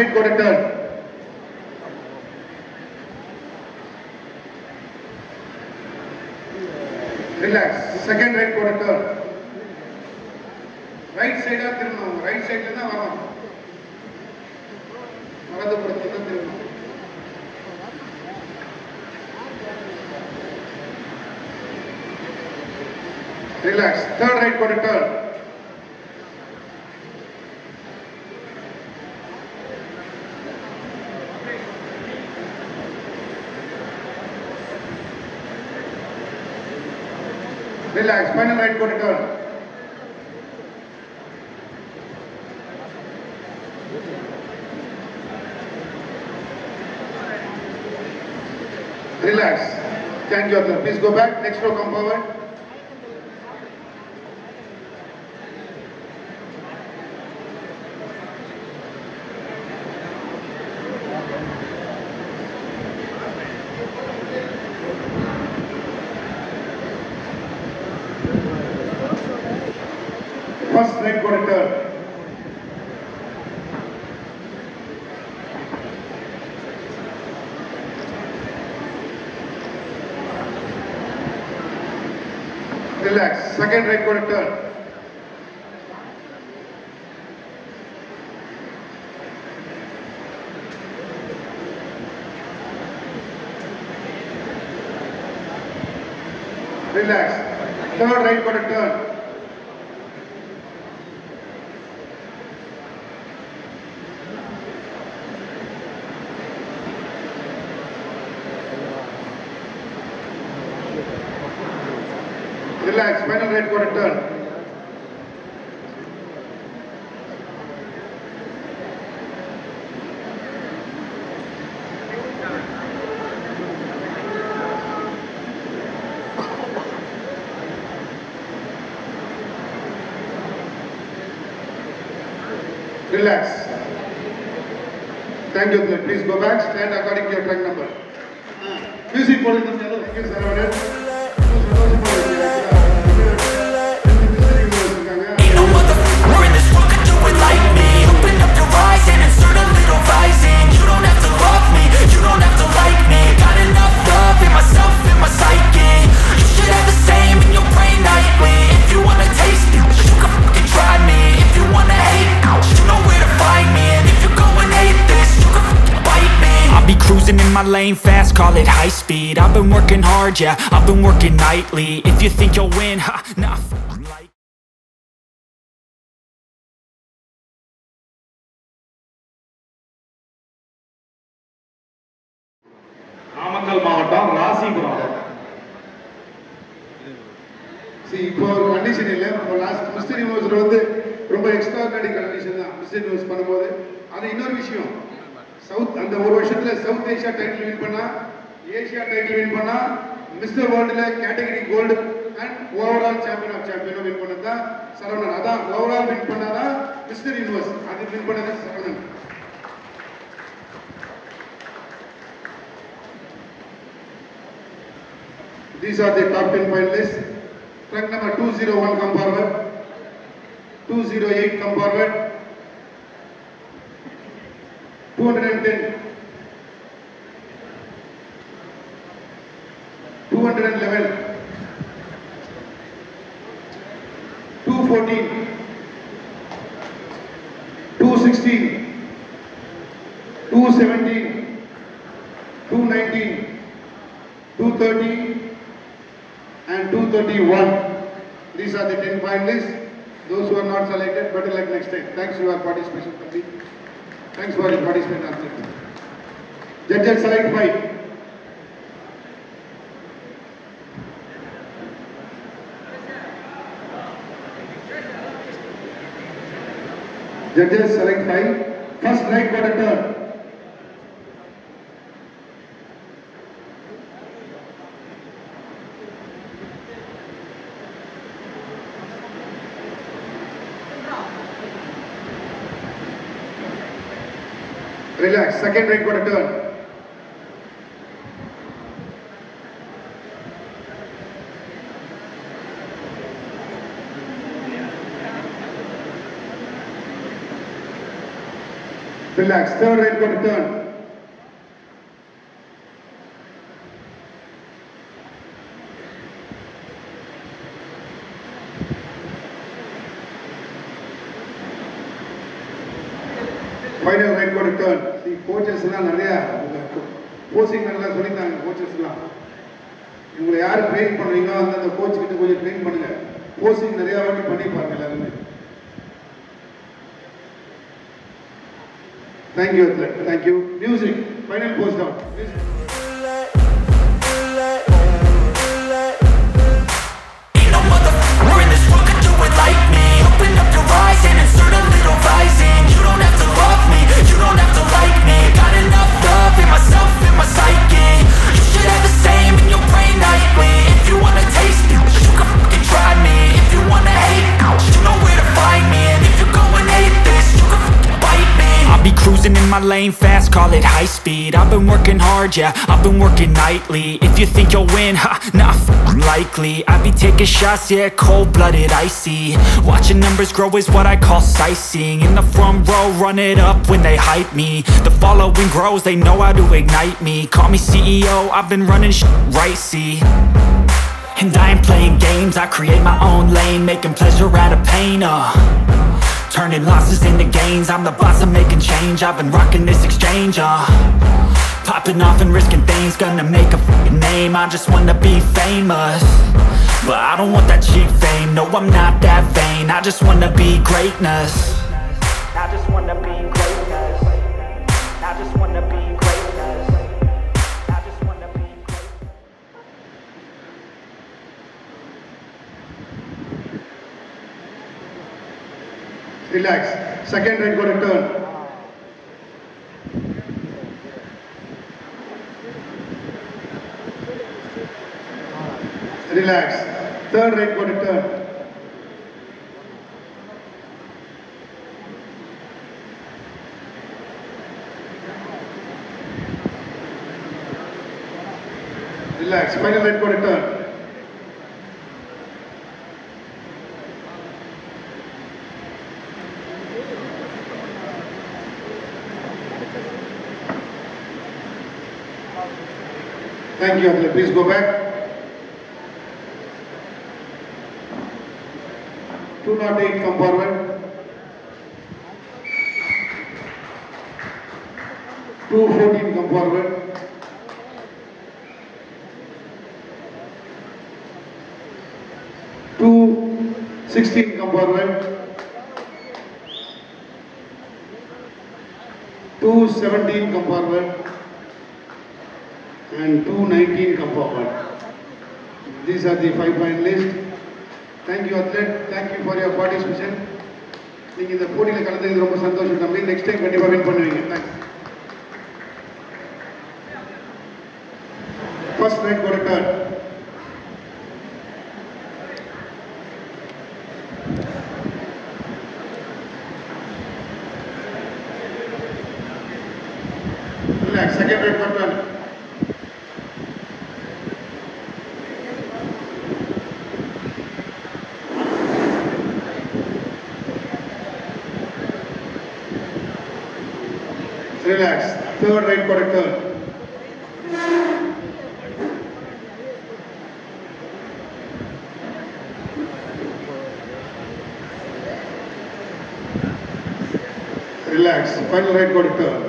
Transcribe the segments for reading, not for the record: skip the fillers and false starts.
right, got a turn. Relax. Second right, got a turn. Right side of திரும்பணும். Right side ல தான் வரணும். வலது புறத்துல தான் திரும்பணும். Relax. Third right, got a turn. Relax. Final right, got a turn. Relax. Thank you, Arthur. Please go back. Next row, come forward. First right, got a turn. Relax. Second right, got a turn. Relax. Third right, got a turn. Relax. Final right, got a turn. Relax. Thank you. Please go back. Stand according to your track number. Music for the thank you, sir. Cruising in my lane fast, call it high speed. I've been working hard, yeah, I've been working nightly. If you think you'll win, ha, nah, like Namakkal மாவட்டம் Rasipuram. See, இப்போ ஒரு condition இல்லை. இப்போ last mister Universe வந்து ரொம்ப extraordinary condition தான் Mister Universe பண்ணும்போது. அது இன்னொரு விஷயம். சவுத் அந்த ஒரு வருஷத்துல சவுத் ஏஷியா டைட்டில் வின் பண்ணா, ஏசியா டைட்டில் வின் பண்ணா, மிஸ்டர் வேர்ல்டுல category gold and overall champion of சாம்பியனும் வின் பண்ணது தான் சரவணன். அதான் ஓவரால் வின் பண்ணாதான் மிஸ்டர் யூனிவர்ஸ். அது வின் பண்ணது Saravanan. These are the top 10 finalists. Track number 201 come forward. 208 come forward. 210, 211, 214, 216, 217, 219, 230 and 231. These are the 10 finalists. Those who are not selected, better luck next time. Thanks for your participation. Thanks for your participation. Judges select 5. Judges select 5. First right, got a turn. Relax. Second right, got a turn. Relax. Third right corner turn. Final right corner turn. See, coaches எல்லாம் நிறைய posing நல்லா சொல்லிட்டாங்க coaches எல்லாம். உங்களை யார் train பண்றீங்களோ அந்த coach கிட்ட கொஞ்சம் ட்ரெயின் பண்ணுங்க. போசிங் நிறைய வாட்டி பண்ணி பாருங்க எல்லாருமே. Thank you, athlete. Thank you. Music. Final pose down. Please. Ain't no motherfucker in this world could do it like me. Open up your eyes and insert a little rising. You don't have to love me, you don't have to like me. Got enough love in myself, in my psyche. You should have the same in your brain nightly. If you wanna taste it, you can fucking try me. If you wanna hate, you know where to find me. And if you're going hate this, you can fucking bite me. I'll be cruising in my lane fast, call it high speed. I've been working hard, yeah, I've been working nightly. If you think you'll win, ha, not likely. I be taking shots, yeah, cold-blooded, icy. Watching numbers grow is what I call sightseeing. In the front row, run it up when they hype me. The following grows, they know how to ignite me. Call me CEO, I've been running right, see. And I ain't playing games, I create my own lane, making pleasure out of pain, turning losses into gains. I'm the boss, I'm making change. I've been rocking this exchange, popping off and risking things. Gonna make a f***ing name, I just wanna be famous. But I don't want that cheap fame, no I'm not that vain. I just wanna be greatness. I just wanna be greatness. I just wanna be greatness. I just wanna be greatness. Relax. Second right corner turn. Relax. Third right corner turn. Relax. Final right corner turn. Thank you, athlete. Please go back. 208, come forward. 214, come forward. 216, come forward. 217, come forward. And 219 come forward. These are the 5 finalists. Thank you, athlete. Thank you for your participation. நீங்க இந்த போட்டியில கலந்துக்கிறது ரொம்ப சந்தோஷம் தம்பி. Next time கண்டிப்பா win பண்ணுவீங்க. Thanks. First right corner turn. Relax. Second right corner turn. Relax. Third right corner turn. Relax. Final right corner turn.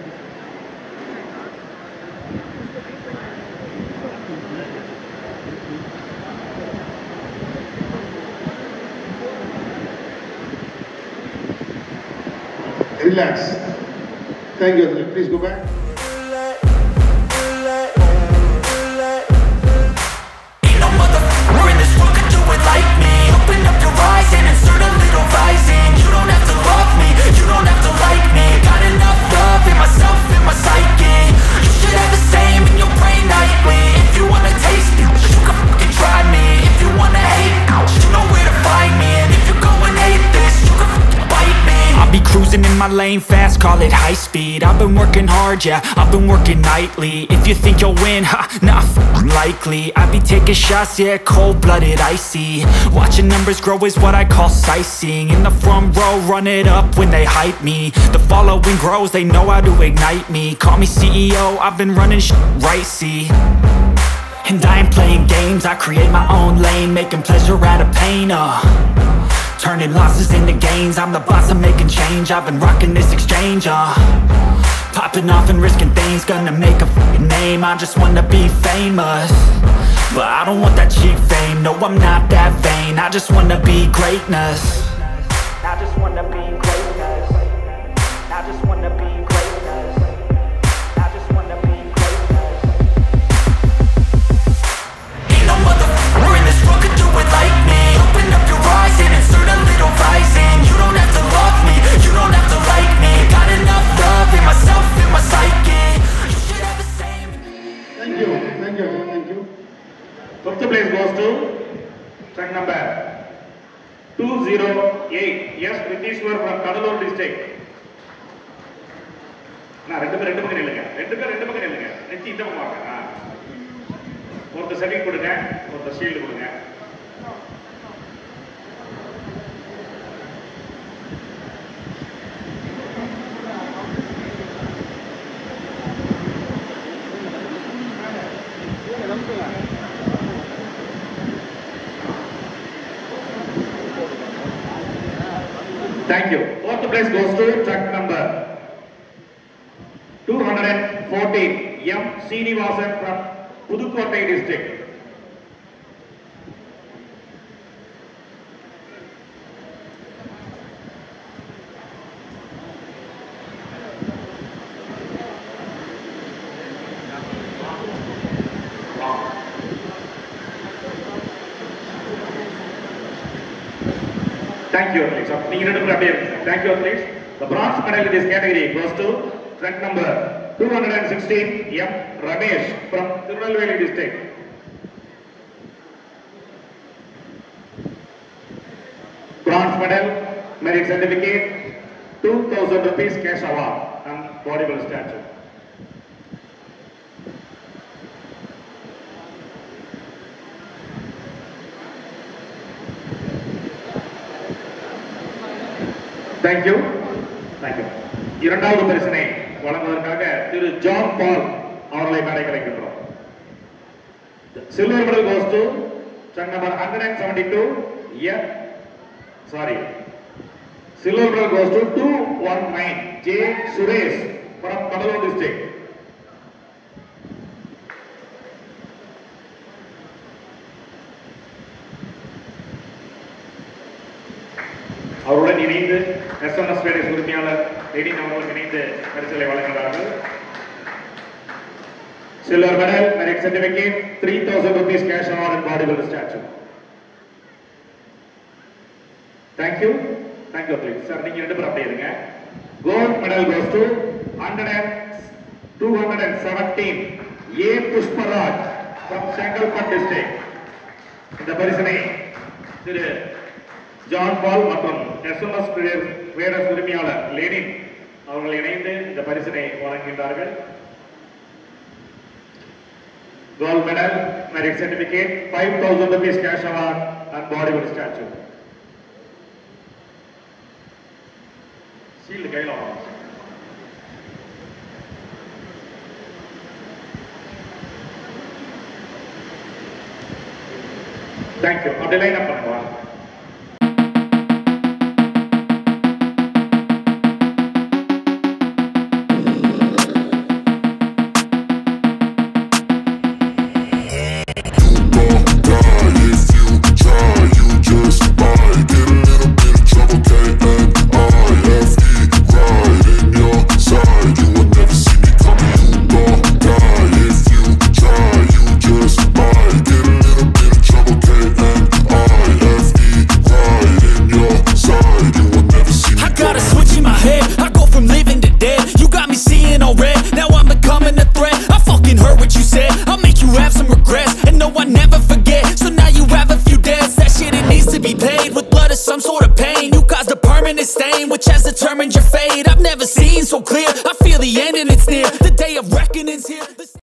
Relax. Thank you, athlete. Please go back. Ain't no motherfucker in this world could do it like me. Open up your eyes and insert a little rising. You don't have to love me, you don't have to like me. Got enough love in myself, in my psyche. You should have the same in your brain nightly. If you wanna taste it, you can fucking try me. If you wanna hate, you know where to find me. And if you're going hate this, you can fucking bite me. I'll be cruising in my lane fast, call it high speed. I've been working hard, yeah, I've been working nightly. If you think you'll win, ha, nah, likely. I be taking shots, yeah, cold-blooded, icy. Watching numbers grow is what I call sightseeing. In the front row, run it up when they hype me. The following grows, they know how to ignite me. Call me CEO, I've been running shit right, see. And I ain't playing games, I create my own lane, making pleasure out of pain, turning losses into gains, I'm the boss, I'm making change. I've been rocking this exchange, popping off and risking things, gonna make a f***ing name. I just wanna be famous, but I don't want that cheap fame. No, I'm not that vain, I just wanna be greatness. I just wanna be greatness. I just wanna be greatness. I just wanna be greatness. Ain't no motherfucker in this world could do it like me. Open up your eyes and insert a little rising. You don't have to love me, you don't have to like me. Got enough love in myself, in my psyche. You should have the same. Thank you, thank you, thank you. Fifth place goes to track number 208. Yes, Ritishwar from Kadalur district. நான் ரெண்டு பக்கம் நில்லுங்க. ரெண்டு பக்கம் நில்லுங்க. நெத்தி இந்த பக்கம் வாங்க. ஒருத்தர் சர்டிஃபிகேட் கொடுங்க, ஒருத்தர் ஷீல்டு கொடுங்க. Thank you. Fourth place goes to truck number 214 M. Srinivasan from Pudukkottai district. Thank you, athletes. Thank you, athletes. The bronze medal in this category goes to truck number 216 M. Ramesh from Tirunelveli district. Bronze medal, merit certificate, 2,000 rupees cash award and valuable statue. Thank you. Thank you. இரண்டாவது பரிசினை வழங்குவதற்காக திரு John பால் அவர்களை மேடைக்கு அழைக்கின்றோம். Silver medal goes to truck number 172 M. Sorry. Silver medal goes to 219 J. Suresh from Kadalur district. அவருடன் இணைந்து SMS பேரஸ் உரிமையாளர் Lenin அவர்களும் இணைந்து பரிசுகளை வழங்குகிறார்கள். Silver medal, merit certificate, 3,000 rupees cash award and valuable statue. Thank you. Thank you, please. Sir, நீங்க ரெண்டு பேரும் அப்படியே இருங்க. Gold medal goes to 217 A. Pushparaj from Shangalpet district. இந்த பரிசினை திரு ஜான் பால் மற்றும் SMS பேரஸ் உரிமையாளர் லெனின் அவர்கள் இணைந்து இந்த பரிசினை வழங்குகின்றார்கள். Gold medal, merit certificate, 5,000 rupees cash award and valuable statue. Shield கையில வாங்க. Thank you. அப்படியே லைன் அப் பண்ணுங்க. Some sort of pain, you caused a permanent stain which has determined your fate. I've never seen so clear, I feel the end and it's near. The day of reckoning's here.